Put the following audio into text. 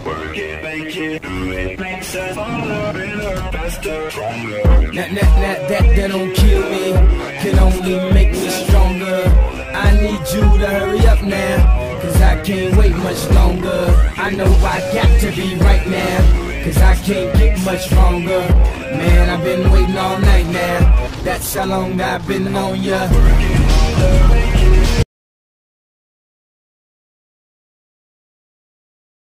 Work it, make it, do it, makes us smaller, better, faster, stronger. That don't kill me, can only make me stronger. I need you to hurry up now, cause I can't wait much longer. I know I got to be right now, cause I can't get much stronger. Man, I've been waiting all night now, that's how long I've been on ya.